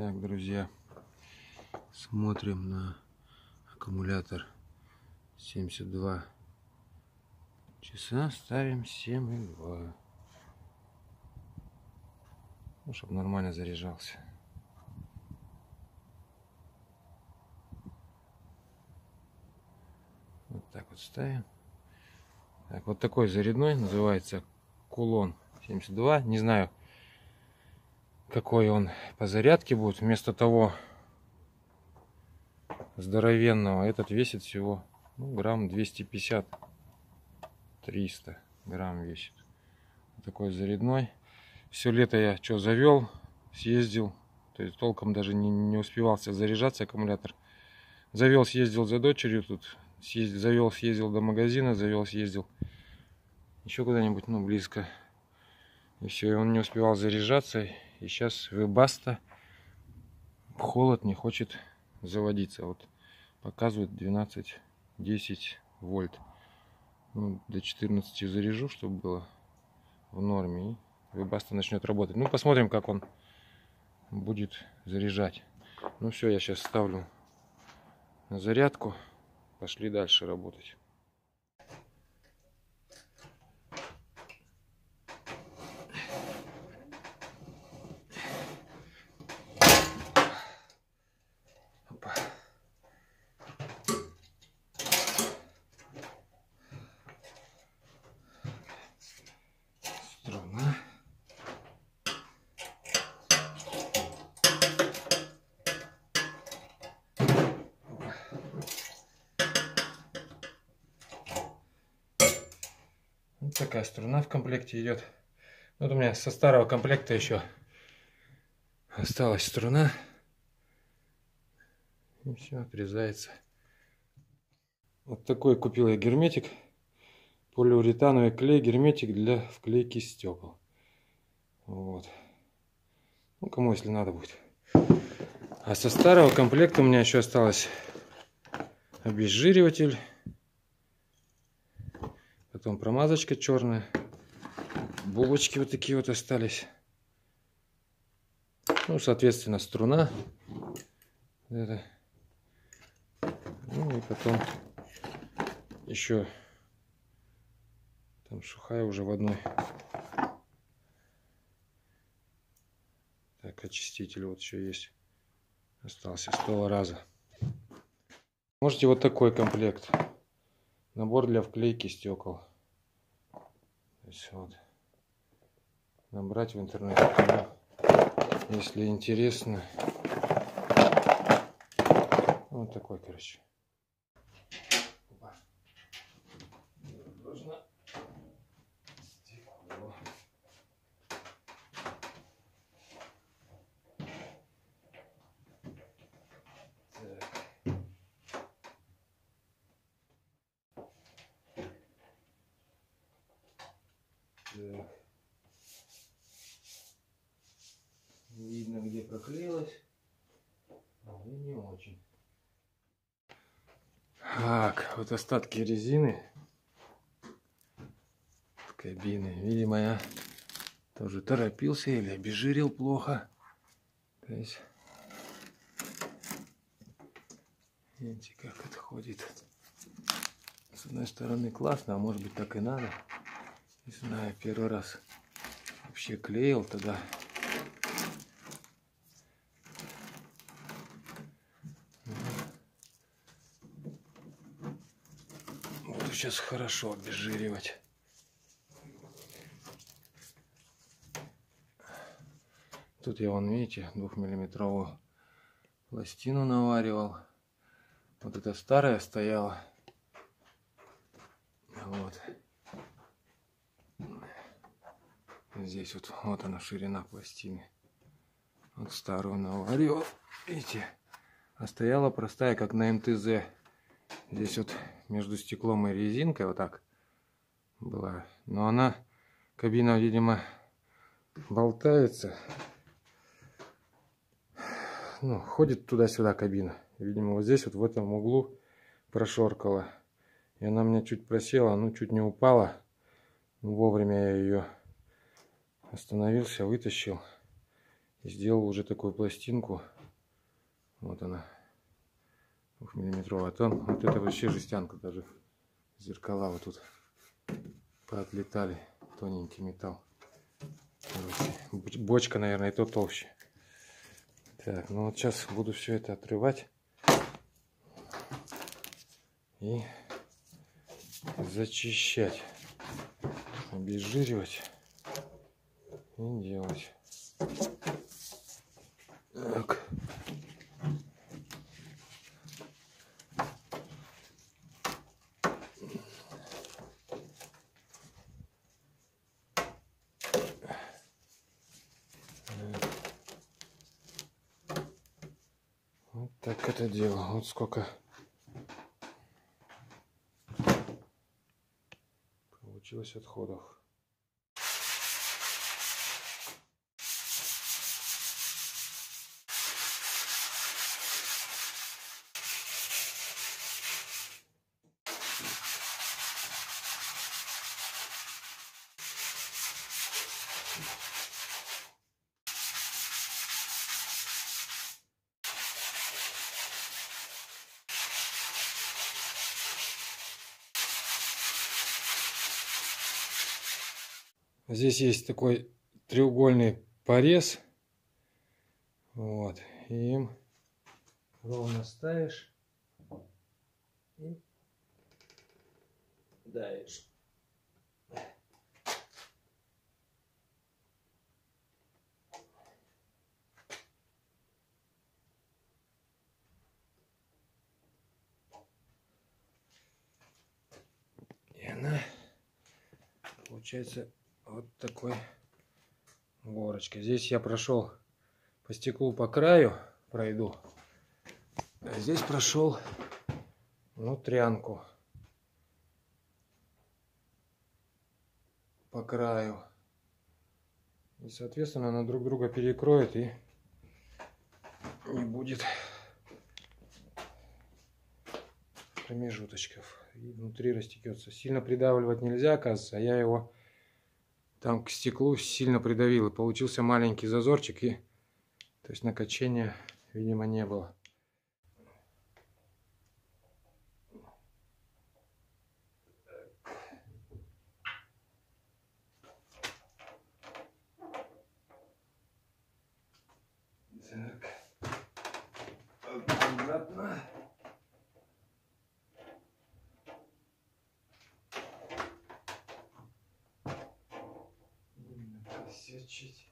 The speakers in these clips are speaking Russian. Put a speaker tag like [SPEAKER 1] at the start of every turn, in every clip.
[SPEAKER 1] Так, друзья, смотрим на аккумулятор 72 часа, ставим 7,2, ну, чтобы нормально заряжался. Вот так вот ставим. Так, вот такой зарядной, называется Кулон 72. Не знаю, какой он по зарядке будет. Вместо того здоровенного этот весит всего грамм 250-300 грамм весит. Вот такой зарядной. Все лето я что завел, съездил, то есть толком даже не успевался заряжаться аккумулятор. Завел, съездил за дочерью тут, завел, съездил до магазина, завел, съездил еще куда-нибудь, близко. И все, и он не успевал заряжаться. И сейчас Webasto холод не хочет заводиться. Вот показывает 12-10 вольт. До 14 заряжу, чтобы было в норме. И Webasto начнет работать. Посмотрим, как он будет заряжать. Все, я сейчас ставлю на зарядку. Пошли дальше работать. Струна. Вот такая струна в комплекте идет. Вот у меня со старого комплекта еще осталась струна. И все, отрезается. Вот такой купил я герметик. Полиуретановый клей, герметик для вклейки стекол. Вот. Кому если надо будет. А со старого комплекта у меня еще осталось обезжириватель. Потом промазочка черная. Булочки вот такие вот остались. Соответственно, струна. Это. И потом еще там сухая уже в одной. Так, очиститель вот еще есть. Остался с того раза. Можете вот такой комплект. Набор для вклейки стекол. То есть вот. Набрать в интернете. Если интересно. Вот такой, короче. Так. Видно, где проклеилось, и не очень. Так, вот остатки резины кабины. Видимо, я тоже торопился или обезжирил плохо. То есть, видите, как отходит. С одной стороны классно, а может быть так и надо. Не знаю, первый раз вообще клеил тогда. Буду сейчас хорошо обезжиривать. Тут я, видите, 2-миллиметровую пластину наваривал. Вот эта старая стояла. Вот. Здесь вот она ширина пластины. Вот старую наваривал. Видите, а стояла простая, как на МТЗ. Здесь вот между стеклом и резинкой вот так была. Но она, кабина, видимо, болтается. Ходит туда-сюда кабина. Видимо, вот здесь вот в этом углу прошоркала. И она мне чуть просела, чуть не упала. Вовремя я ее остановился, вытащил. И сделал уже такую пластинку Вот она. 2-миллиметровая. А там вот это вообще жестянка. Даже зеркала вот тут поотлетали. Тоненький металл. Короче, бочка, наверное, и то толще. Так, ну вот сейчас буду все это отрывать. И зачищать. Обезжиривать. И делать. Так. Вот так это дело. Вот сколько получилось отходов. Здесь есть такой треугольный порез. Вот. И им ровно ставишь и давишь. И она получается вот такой горочкой. Здесь я прошел по стеклу по краю, пройду. А здесь прошел внутрянку по краю. И, соответственно, она друг друга перекроет и не будет промежуточков. И внутри растекется. Сильно придавливать нельзя, оказывается. А я его там к стеклу сильно придавил. И получился маленький зазорчик. И, то есть накачения, видимо, не было. Так. Обратно. Просечить.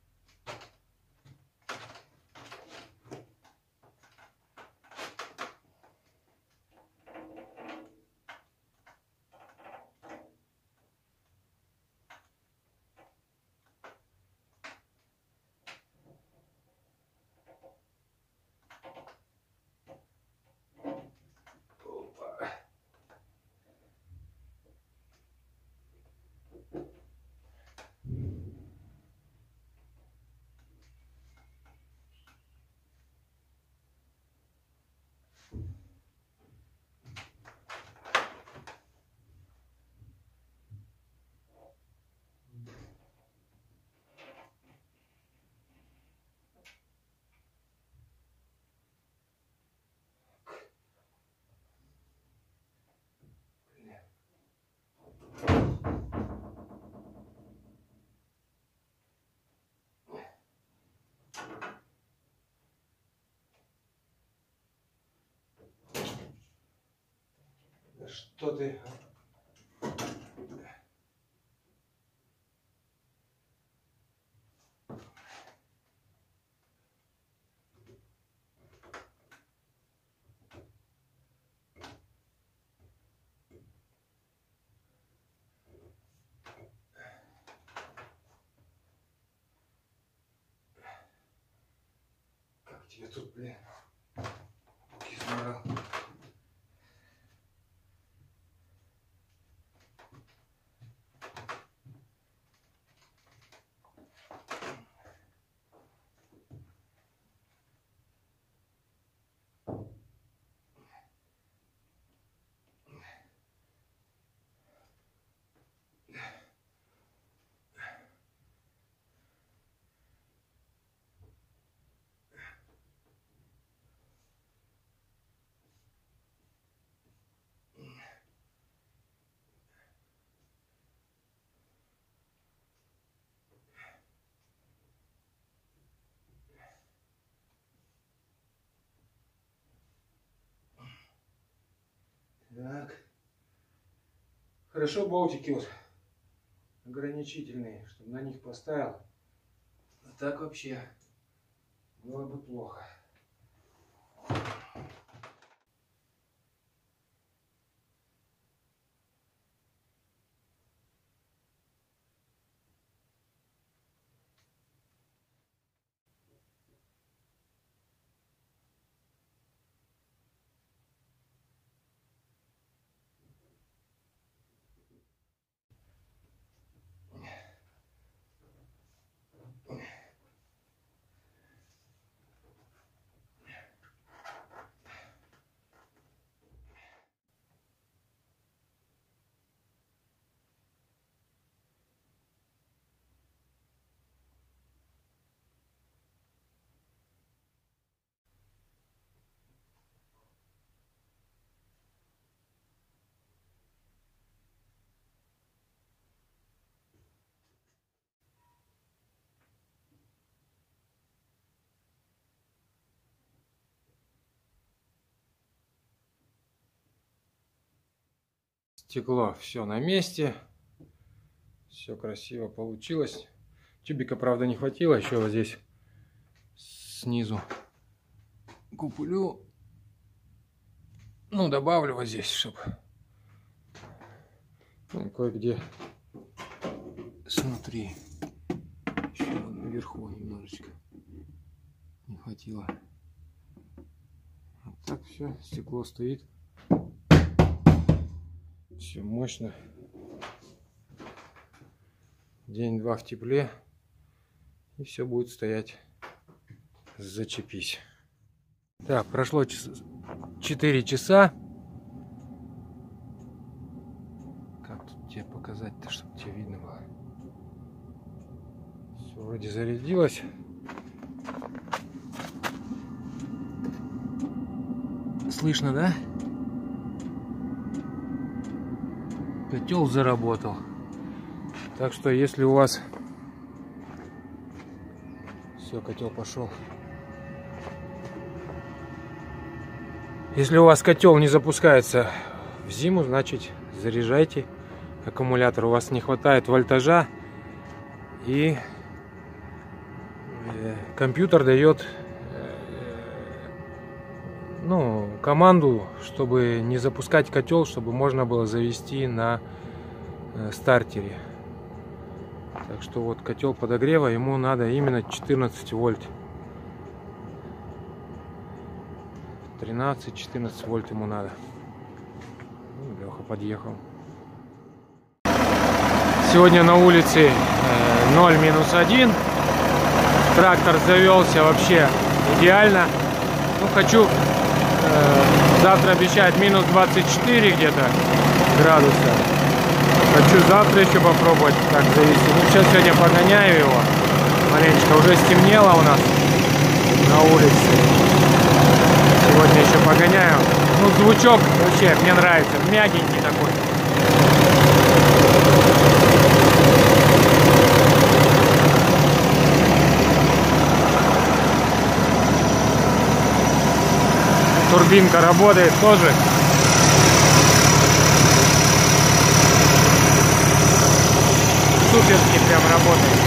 [SPEAKER 1] Что ты? Как тебе тут, блин? Изморал. Так. Хорошо болтики вот ограничительные, чтобы на них поставил. А так вообще было бы плохо. Стекло все на месте. Все красиво получилось. Тюбика, правда, не хватило. Еще вот здесь снизу куплю. Ну, добавлю вот здесь, чтобы кое-где смотри. Еще наверху немножечко не хватило. Вот так все. Стекло стоит. Все мощно. День-два в тепле. И все будет стоять. Зачепись. Так, прошло 4 часа. Как тут тебе показать-то, чтобы тебе видно было? Все вроде зарядилось. Слышно, да? Котел заработал. Так что если у вас... Все, котел пошел. Если у вас котел не запускается в зиму, значит заряжайте аккумулятор. У вас не хватает вольтажа, и компьютер дает команду, чтобы не запускать котел, чтобы можно было завести на стартере. Так что вот котел подогрева, ему надо именно 14 вольт. 13-14 вольт ему надо. Леха подъехал. Сегодня на улице 0-1. Трактор завелся вообще идеально. Хочу, завтра обещают минус 24 где-то градуса. Хочу завтра еще попробовать так завести. Сейчас сегодня погоняю его маленечко. Уже стемнело у нас на улице. Сегодня еще погоняю. Звучок вообще мне нравится. Мягенький такой. Турбинка работает тоже. Суперски прям работает.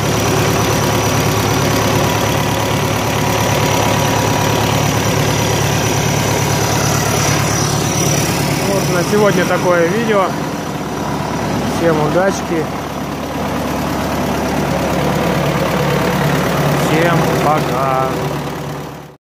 [SPEAKER 1] Вот на сегодня такое видео. Всем удачки. Всем пока.